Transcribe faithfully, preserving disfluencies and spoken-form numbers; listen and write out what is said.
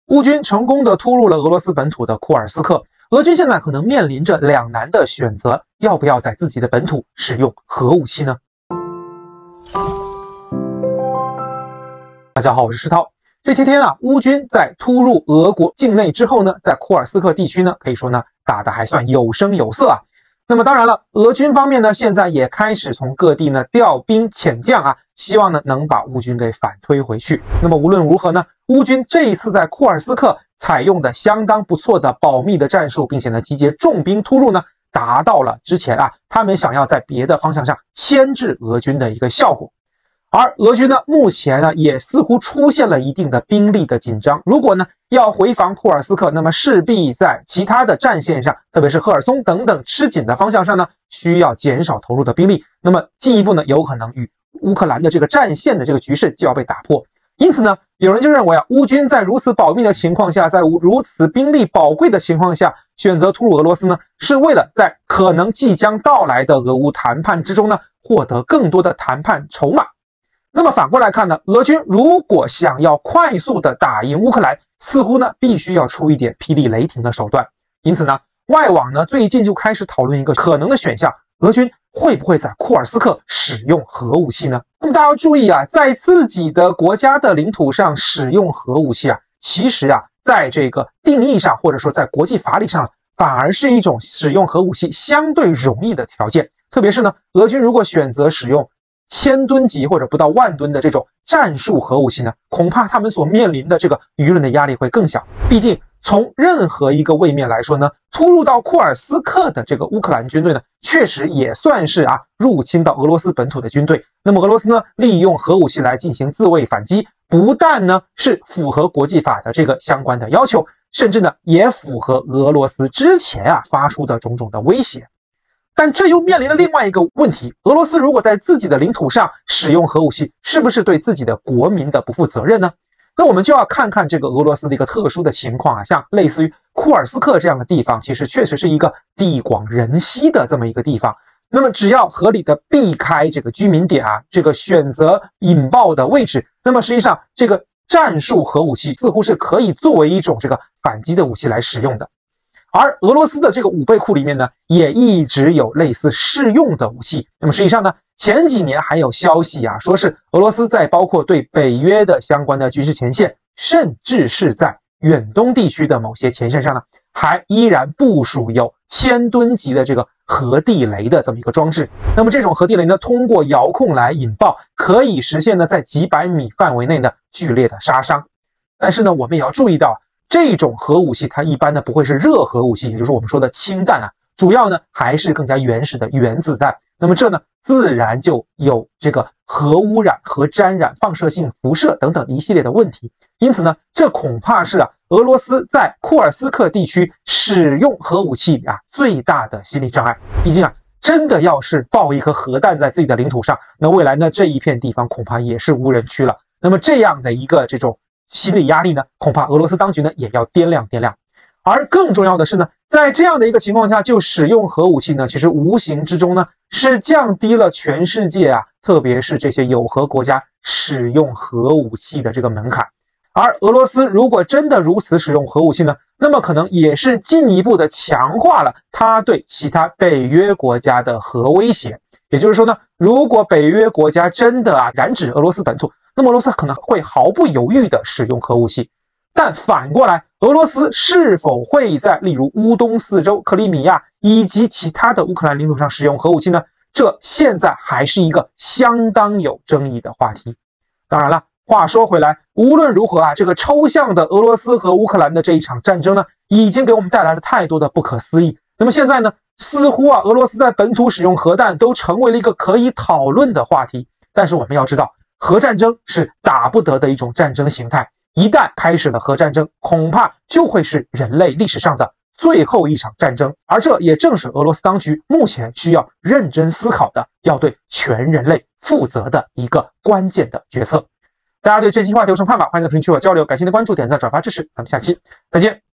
乌军成功的突入了俄罗斯本土的库尔斯克，俄军现在可能面临着两难的选择，要不要在自己的本土使用核武器呢？大家好，我是石涛。这些天啊，乌军在突入俄国境内之后呢，在库尔斯克地区呢，可以说呢打得还算有声有色啊。那么当然了，俄军方面呢，现在也开始从各地呢调兵遣将啊，希望呢能把乌军给反推回去。那么无论如何呢，乌军这一次在库尔斯克采用的相当不错的保密的战术，并且呢集结重兵突入呢，达到了之前啊他们想要在别的方向上牵制俄军的一个效果。而俄军呢，目前呢也似乎出现了一定的兵力的紧张。如果呢要回防库尔斯克，那么势必在其他的战线上，特别是赫尔松等等吃紧的方向上呢，需要减少投入的兵力。那么进一步呢，有可能与乌克兰的这个战线的这个局势就要被打破。因此呢，有人就认为啊，乌军在如此保密的情况下，在如此兵力宝贵的情况下，选择突入俄罗斯呢，是为了在可能即将到来的俄乌谈判之中呢，获得更多的谈判筹码。那么反过来看呢，俄军如果想要快速的打赢乌克兰，似乎呢必须要出一点霹雳雷霆的手段。因此呢，外网呢最近就开始讨论一个可能的选项，俄军会不会在库尔斯克使用核武器呢？那么大家要注意啊，在自己的国家的领土上使用核武器啊，其实啊，在这个定义上或者说在国际法理上，反而是一种使用核武器相对容易的条件。特别是呢，俄军如果选择使用千吨级或者不到万吨的这种战术核武器呢，恐怕他们所面临的这个舆论的压力会更小。毕竟从任何一个位面来说呢，突入到库尔斯克的这个乌克兰军队呢，确实也算是啊入侵到俄罗斯本土的军队。那么俄罗斯呢，利用核武器来进行自卫反击，不但呢是符合国际法的这个相关的要求，甚至呢也符合俄罗斯之前啊发出的种种的威胁。但这又面临了另外一个问题，俄罗斯如果在自己的领土上使用核武器，是不是对自己的国民的不负责任呢？那我们就要看看这个俄罗斯的一个特殊的情况啊，像类似于库尔斯克这样的地方，其实确实是一个地广人稀的这么一个地方。那么只要合理的避开这个居民点啊，这个选择引爆的位置，那么实际上这个战术核武器似乎是可以作为一种这个反击的武器来使用的。而俄罗斯的这个武备库里面呢，也一直有类似适用的武器。那么实际上呢，前几年还有消息啊，说是俄罗斯在包括对北约的相关的军事前线，甚至是在远东地区的某些前线上呢，还依然部署有千吨级的这个核地雷的这么一个装置。那么这种核地雷呢，通过遥控来引爆，可以实现呢在几百米范围内的剧烈的杀伤。但是呢，我们也要注意到，这种核武器它一般呢不会是热核武器，也就是我们说的氢弹啊，主要呢还是更加原始的原子弹。那么这呢自然就有这个核污染、核沾染、放射性辐射等等一系列的问题。因此呢，这恐怕是啊俄罗斯在库尔斯克地区使用核武器啊最大的心理障碍。毕竟啊，真的要是爆一颗核弹在自己的领土上，那未来呢这一片地方恐怕也是无人区了。那么这样的一个这种心理压力呢，恐怕俄罗斯当局呢也要掂量掂量。而更重要的是呢，在这样的一个情况下就使用核武器呢，其实无形之中呢是降低了全世界啊，特别是这些有核国家使用核武器的这个门槛。而俄罗斯如果真的如此使用核武器呢，那么可能也是进一步的强化了他对其他北约国家的核威胁。也就是说呢，如果北约国家真的啊染指俄罗斯本土，那么俄罗斯可能会毫不犹豫地使用核武器。但反过来，俄罗斯是否会在例如乌东四州、克里米亚以及其他的乌克兰领土上使用核武器呢？这现在还是一个相当有争议的话题。当然了，话说回来，无论如何啊，这个抽象的俄罗斯和乌克兰的这一场战争呢，已经给我们带来了太多的不可思议。那么现在呢，似乎啊，俄罗斯在本土使用核弹都成为了一个可以讨论的话题。但是我们要知道，核战争是打不得的一种战争形态，一旦开始了核战争，恐怕就会是人类历史上的最后一场战争。而这也正是俄罗斯当局目前需要认真思考的，要对全人类负责的一个关键的决策。大家对这期话题有什么看法？欢迎在评论区和我交流。感谢您的关注、点赞、转发支持，咱们下期再见。